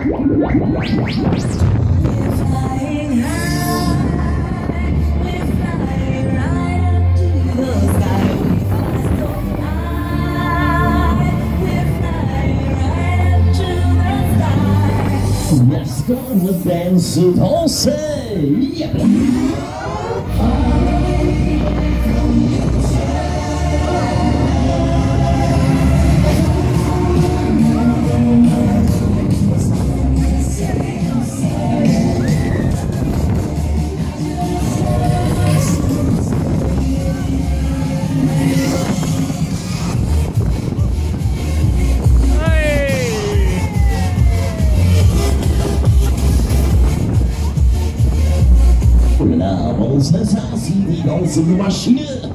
Let's go and dance it all, say, yeah. Sensatie, die dansende machine.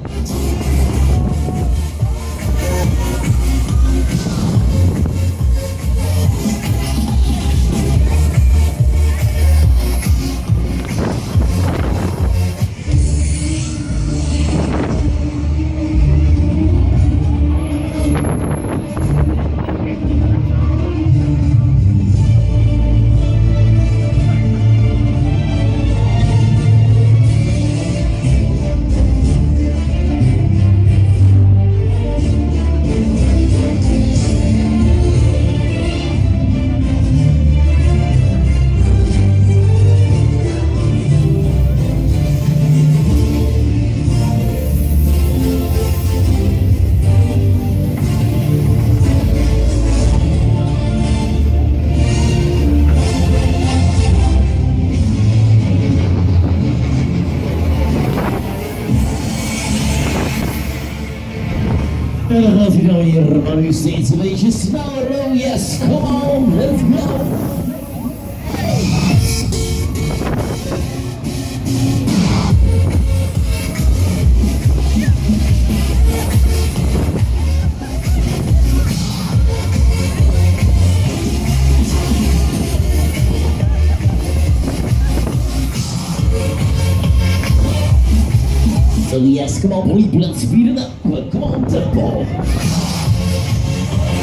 En dan gaat hij dan weer, maar nu steeds een beetje sneller. Oh yes, come on, let's go. So yes, come on, Polyp, let's speed it up. Come on, tempo.